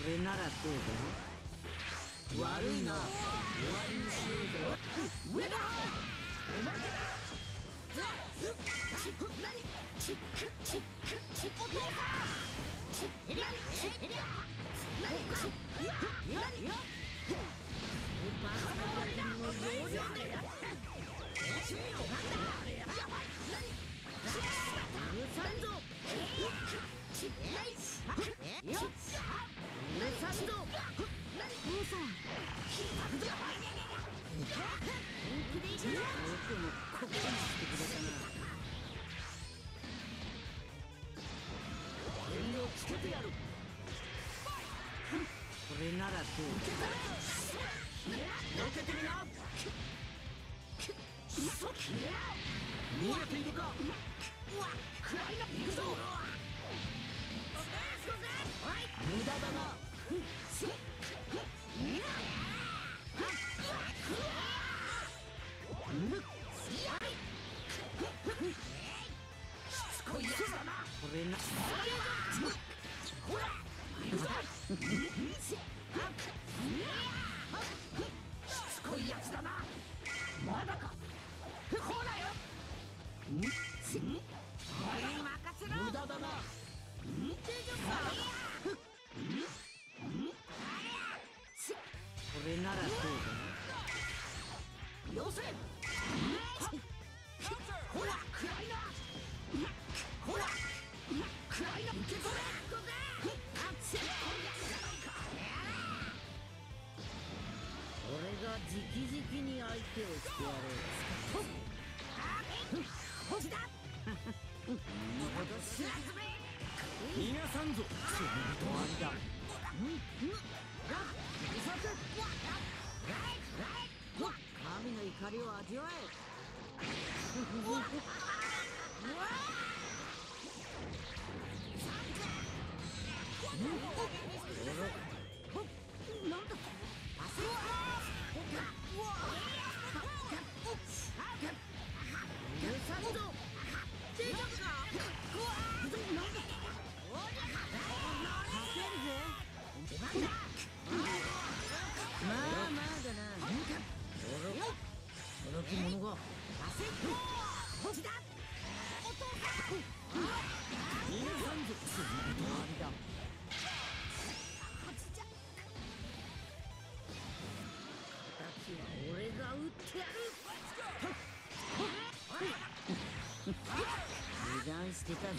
れならどうだ。悪いな。終わりにしようぜ。上だ。おまけだ。つけてやる。これならどうだ。避けてみな。見えているか。暗いな。行くぞ。無駄だな。しつこいやつだな。これな。ほら。行くぞ。しつこいやつだな。まだか。ほらよ。任せろ。無駄だな。大丈夫か。これならどうだ。よせ。ほら暗いな。ほら暗いな。受け取れ。俺が直々に相手をしてやろう。逃がさんぞ。そのとありだ。神の怒りを味わえ。なんだ。まあまあだな。その着物が。逃がさんぞ。そのとありだ。俺が撃ってやる。油断してたぞ。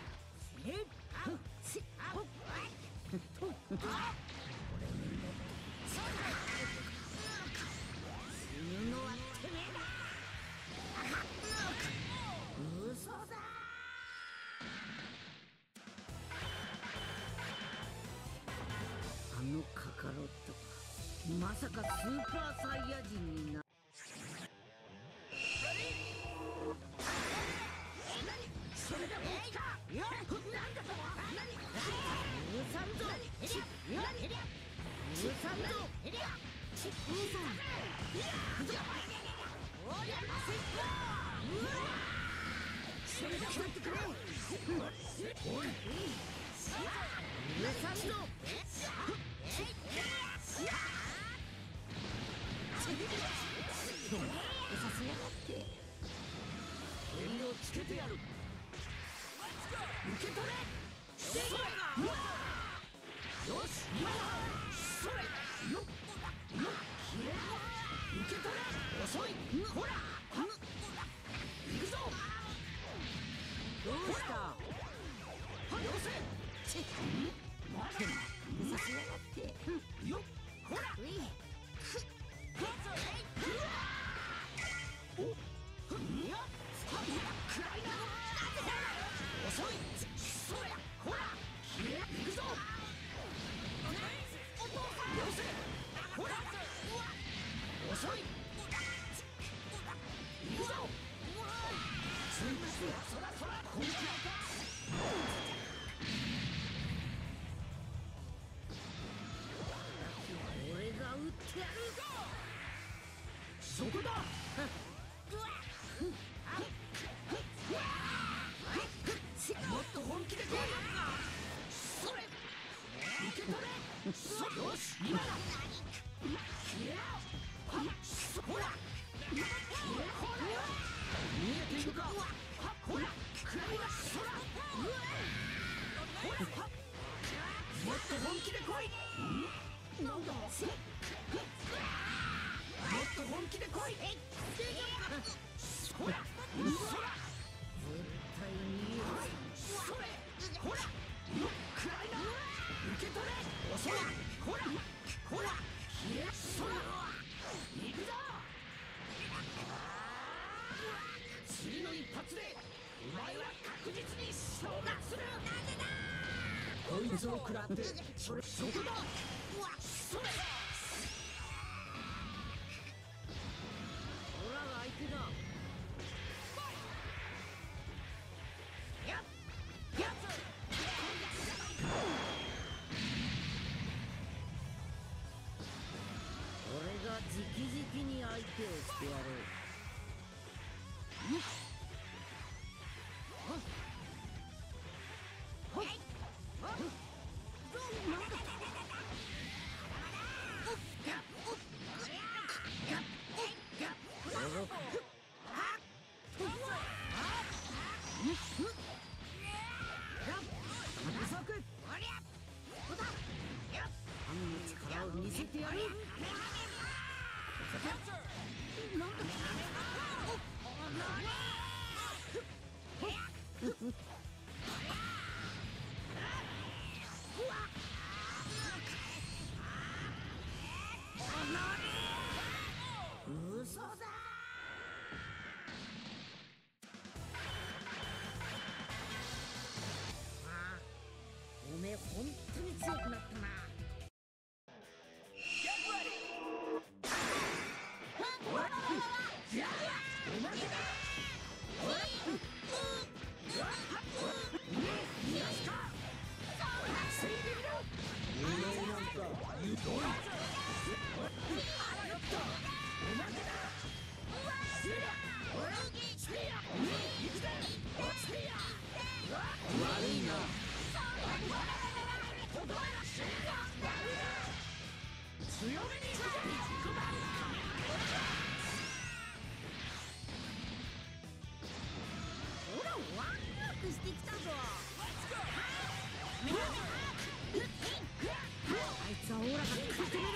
死ぬのはてめえだ。嘘だ。あのカカロットまさかスーパーサイヤ人にな。それでも来た。なんだと。許さんぞ。許さんぞ。それでもってくれ。おい。許さんぞ。させやがって。襟をつけてやる。受け取れ。それが。よし。それ。よっ。受け取れ。遅い。ほら。行くぞ。どうした。よせ。待て。させやがって。よっ。ほら。遅い。そりゃほら行くぞ。お父さんよせ。ほら遅い。行くぞ。ついてそら本気だ。俺が撃ってやる。そこだ。もっと本気で来い。それ受け取れ。そ次の一発でお前は確実に消滅する。こいつを食らってそこだ。それ。オラが相手だ。やっ俺が直々に相手をしてやろう。力を見せてやる。嘘だ。おめえ本当に強くなったな。悪いな。強めにほらワクワクしてきたぞ。あいつはオーラが食い止める。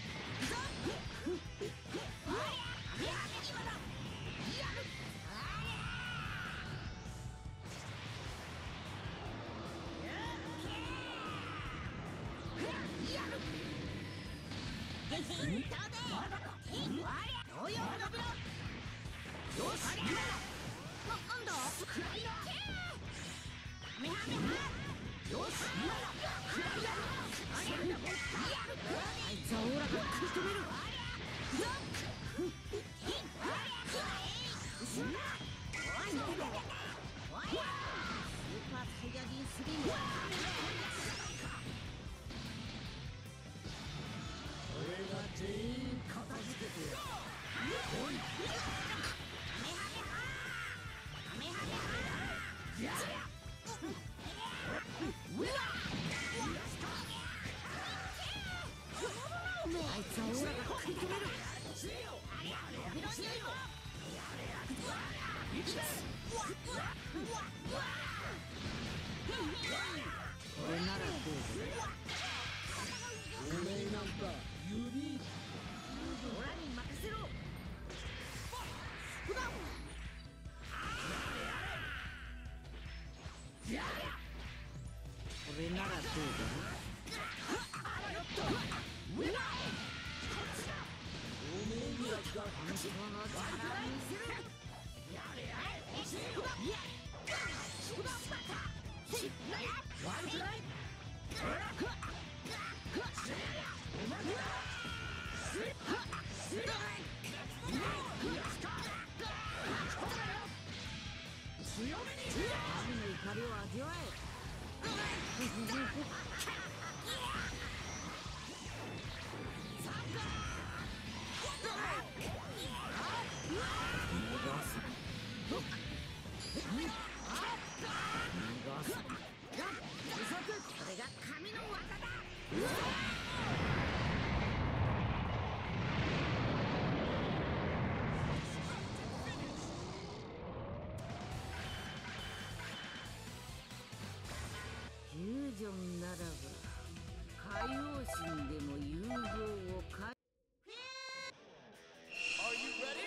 フュージョンならば海王神でも融合をか。Are you ready?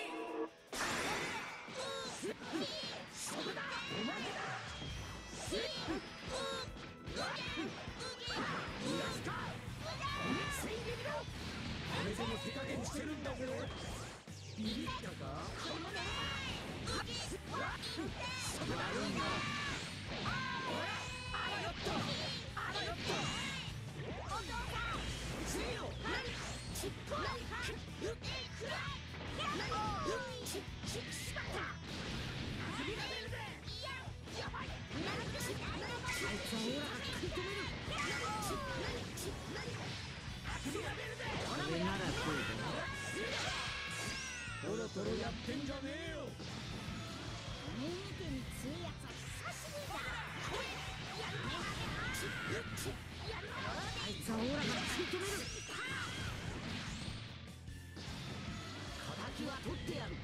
ビビったか。このね。悪いな。あらよっと。あらよっと。お父さん。強いよ。ちっこい。しまった。首が出るぜ。やばい。あいつはオーラが食い止める。首が出るぜ。これならそうだ。トロトロやってんじゃねえよ。おめえみてえに強いやつは久しぶりだ。あいつはオーラが食い止める。敵は取ってやる。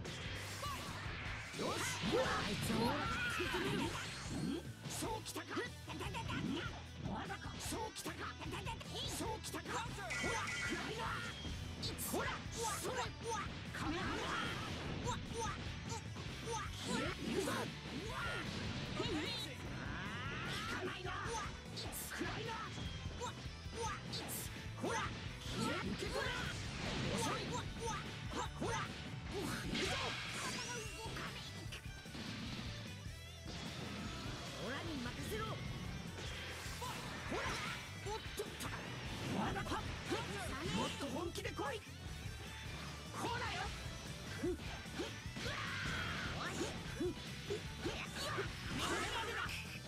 よし、あいつはオーラが食い止める。そうきたか。まだか。そうきたか。そうきたか。ほら、暗いな。ほら、それ。カメハメハ。行くぞ。効かないな。暗いな。ほら、受け取れ。遅い。ほら、行くぞ。オラに任せろ。ほら、おっとっと。まだか。もっと本気で来い。ほらよ。これまでだ。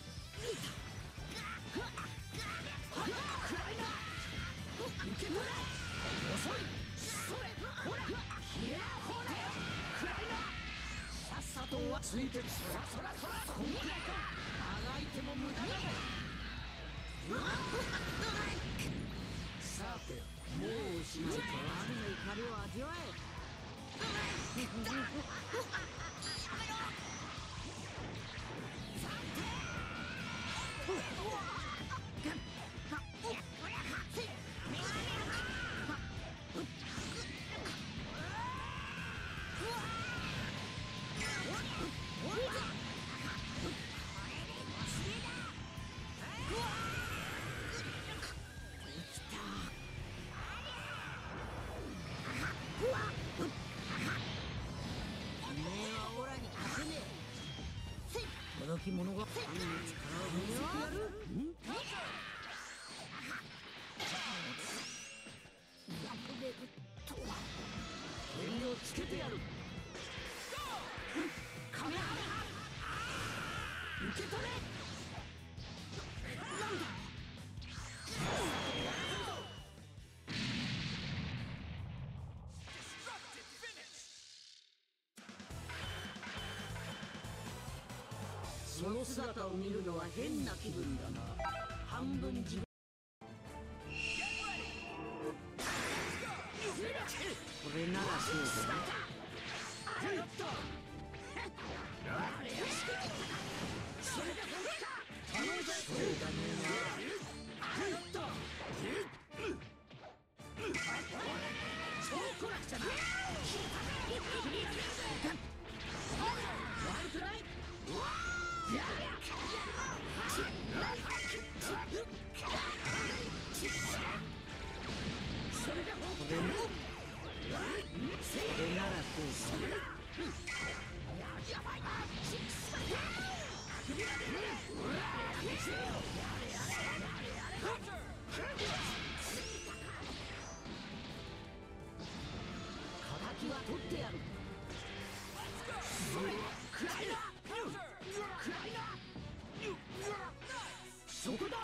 暗いな。受け取れ。遅い。それ。ほら。ほらよ。暗いな。さっさとはついてる。そら。こんくらいか。あがいても無駄だろ。さて、もうおしまいか。雨の怒りを味わえ。届き物が力を見せてやる。蹴りをつけてやる。カメハメハ。受け取れ。なんだ。その姿を見るのは変な気分だな。半分自分。これならそうだな。そうだね悪くない。それならそうだ。やばい。敵は取ってやる。暗いな。そこだ。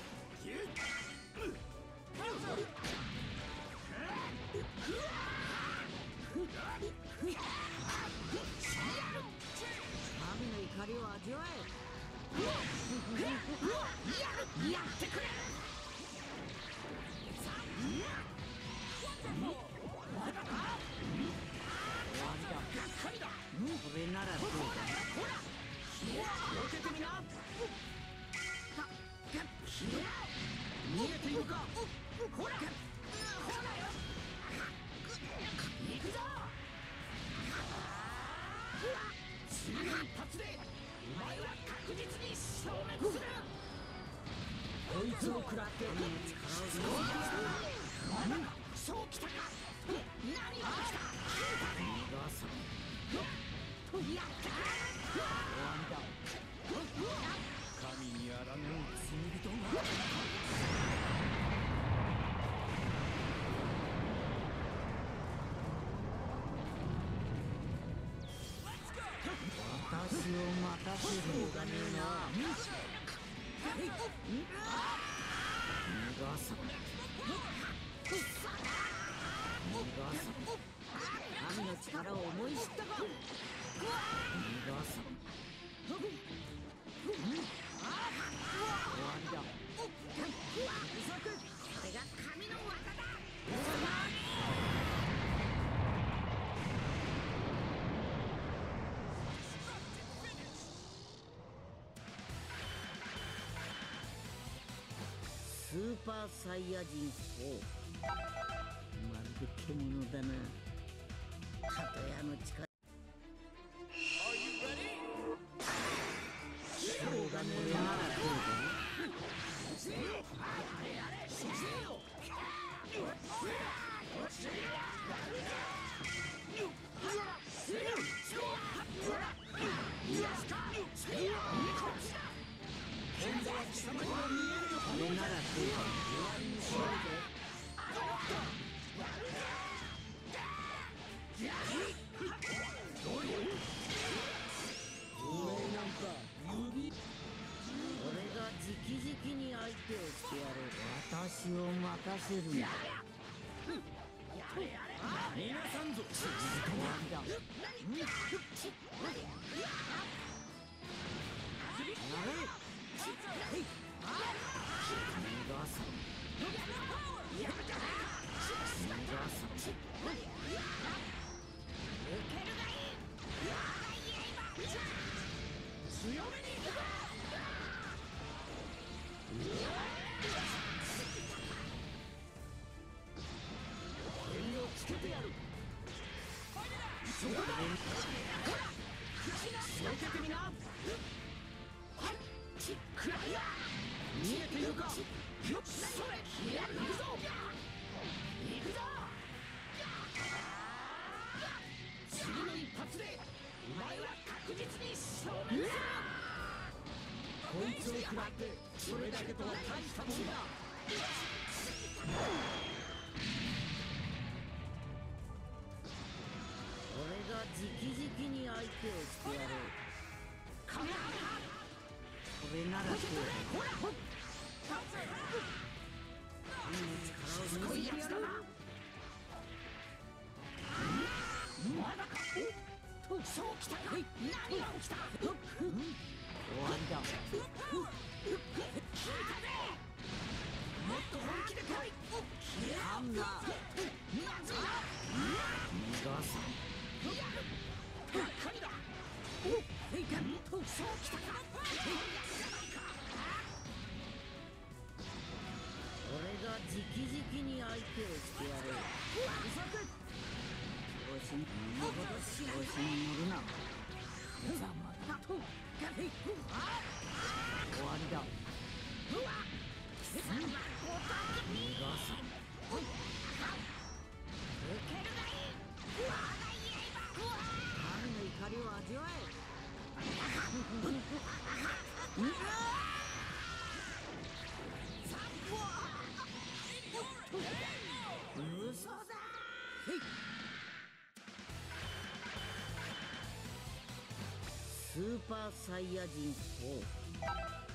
神の怒りを味わえ。やってくれ。まだか。これならどうだ。ほら、受けてみな。見えているか。ほらよ。行くぞ。次の一発でお前は確実に消滅する。こいつを食らって力をそうきたか。 神にあらぬ罪人が。私を待たせるのがねえな。逃がさん。神の力を思い知ったか。逃がさん。終わりだ。これが神の技だ。スーパーサイヤ人4。まるで獣だな。鳩屋の力。しょうがねえならどうだ。これならどうだ。私を待たせるんだ。皆さんぞ、終わりだ。強めに行くぞ。つけてやる。そこだ。受けてみな。見えているか。それ。行くぞ。行くぞ。次の一発でお前は確実に勝利する。こいつを食らってそれだけとは大したもんだ。俺が直々に相手をしてやろう。これならどうだ。神の力を見せてやる。まだか。そう来たか。何が起きた。終わりだ。聞いたぜ。もっと本気で来い。ハンナー。逃がさん。神だ。そう来たか。俺が直々に相手をしてやろう。調子に乗るな。ざまだ。終わりだ。逃がさん。受けるがいい。神の怒りを味わえ。嘘だ。スーパーサイヤ人4。